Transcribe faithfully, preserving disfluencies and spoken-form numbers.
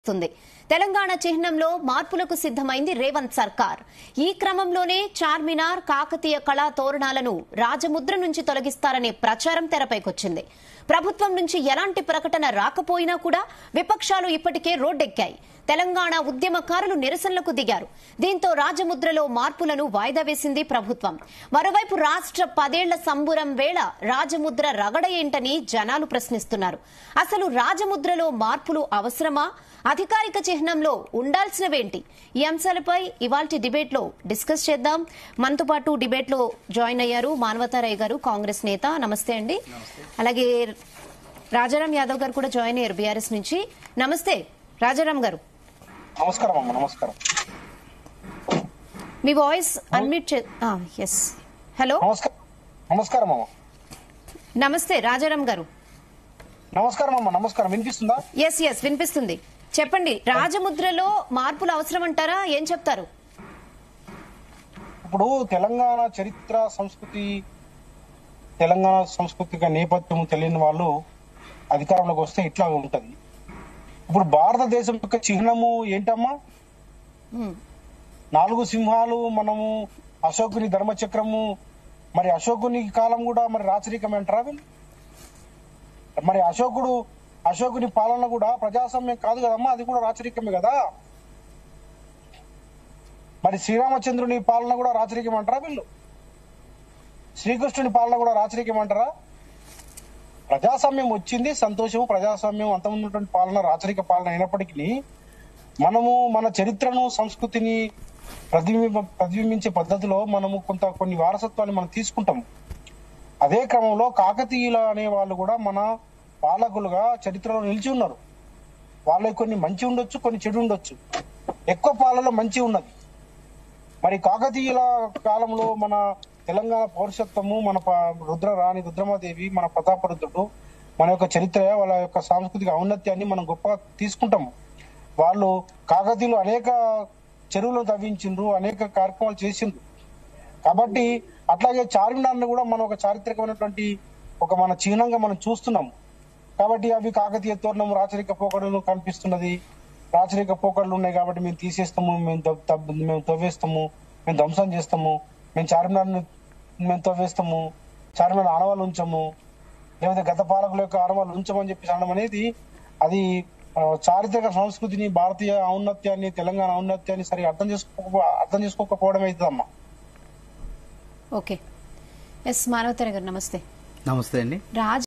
తెలంగాణ చిహ్నంలో మార్పులకు సిద్ధమైంది రేవంత్ సర్కార్. ఈ క్రమంలోనే చార్మినార్ కాకతీయ కళా తోరణాలను రాజముద్ర నుంచి తొలగిస్తారనే ప్రచారం తెరపైకొచ్చింది. ప్రభుత్వం నుంచి ఎలాంటి ప్రకటన రాకపోయినా కూడా విపక్షాలు ఇప్పటికే రోడ్డెక్కాయి. తెలంగాణ ఉద్యమకారులు నిరసనలకు దిగారు. దీంతో రాజముద్రలో మార్పులను వాయిదా వేసింది ప్రభుత్వం. మరోవైపు రాష్ట్ర పదేళ్ల సంబురం వేళ రాజముద్ర రగడ ఏంటని జనాలు ప్రశ్నిస్తున్నారు. అసలు రాజముద్రలో మార్పులు అవసరమా? అధికారిక చిహ్నంలో ఉండాల్సినవేంటి? ఈ అంశాలపై ఇవాల్టి డిబేట్ లో డిస్కస్ చేద్దాం. మనతో పాటు డిబేట్ లో జాయిన్ అయ్యారు మానవతారాయ్ గారు, కాంగ్రెస్ నేత. నమస్తే అండి. అలాగే రాజారాం యాదవ్ గారు కూడా జాయిన్ అయ్యారు బీఆర్ఎస్ నుంచి. నమస్తే రాజారాం గారు. నమస్కారం అమ్మ. నమస్కారం. మీ వాయిస్ అన్మ్యూట్. Yes, hello. నమస్కారం అమ్మ. నమస్తే రాజారాం గారు. నమస్కారం అమ్మ. నమస్కారం. వినిపిస్తుందా? ఎస్ ఎస్ వినిపిస్తుంది. చెప్పండి, రాజముద్రలో మార్పులు అవసరం అంటారా? ఏం చెప్తారు? ఇప్పుడు తెలంగాణ చరిత్ర, సంస్కృతి, తెలంగాణ సాంస్కృతిక నేపథ్యం తెలియని వాళ్ళు అధికారంలోకి వస్తే ఇట్లా ఉంటది. ఇప్పుడు భారతదేశం యొక్క చిహ్నము ఏంటమ్మా? నాలుగు సింహాలు. మనము అశోకుని ధర్మచక్రము. మరి అశోకుని కాలం కూడా మరి రాచరికం అంటారా వీళ్ళు? మరి అశోకుడు అశోకుని పాలన కూడా ప్రజాస్వామ్యం కాదు కదమ్మా, అది కూడా రాచరికమే కదా. మరి శ్రీరామచంద్రుని పాలన కూడా రాచరికం అంటారా వీళ్ళు? శ్రీకృష్ణుని పాలన కూడా రాచరికం అంటారా? ప్రజాస్వామ్యం వచ్చింది, సంతోషము. ప్రజాస్వామ్యం అంతమున్నటువంటి పాలన రాచరిక పాలన అయినప్పటికీ మనము మన చరిత్రను, సంస్కృతిని ప్రతిబింబ ప్రతిబింబించే పద్ధతిలో మనము కొంత కొన్ని వారసత్వాన్ని మనం తీసుకుంటాము. అదే క్రమంలో కాకతీయుల అనే వాళ్ళు కూడా మన పాలకులుగా చరిత్రలో నిలిచి ఉన్నారు. వాళ్ళకి కొన్ని మంచి ఉండొచ్చు, కొన్ని చెడు ఉండొచ్చు. ఎక్కువ పాలలో మంచి ఉన్నది. మరి కాకతీయుల కాలంలో మన తెలంగాణ పౌరసత్వము, మన రుద్ర రాణి రుద్రమాదేవి, మన ప్రతాపరుద్రుడు, మన యొక్క చరిత్ర, వాళ్ళ యొక్క సాంస్కృతిక ఔన్నత్యాన్ని మనం గొప్పగా తీసుకుంటాము. వాళ్ళు కాకతీయులు అనేక చెరువులు తవ్వించిండ్రు, అనేక కార్యక్రమాలు చేసిండ్రు. కాబట్టి అట్లాగే చార్మినార్ని కూడా మనం ఒక చారిత్రకమైనటువంటి ఒక మన చిహ్నంగా మనం చూస్తున్నాము. కాబట్టి అవి కాకతీయ తోరణం, రాచరిక పోకడలు కనిపిస్తున్నది. రాచరిక పోకడలు ఉన్నాయి కాబట్టి మేము తీసేస్తాము, మేము మేము తవ్వేస్తాము, మేము ధ్వంసం చేస్తాము, మేము చార్మినార్ని మేము తవ్వేస్తాము, చార్మినార్ ఆనవాళ్ళు ఉంచము, లేకపోతే గత పాలకుల యొక్క ఆనవాళ్ళు ఉంచమని చెప్పి అనడం అనేది అది చారిత్రక సంస్కృతిని, భారతీయ ఔన్నత్యాన్ని, తెలంగాణ ఔన్నత్యాన్ని సరిగా అర్థం చేసుకో అర్థం చేసుకోకపోవడం అవుతుందమ్మా. ఓకే. ఎస్ మానవతారాయ్ గారు నమస్తే. నమస్తే అండి. రాజ్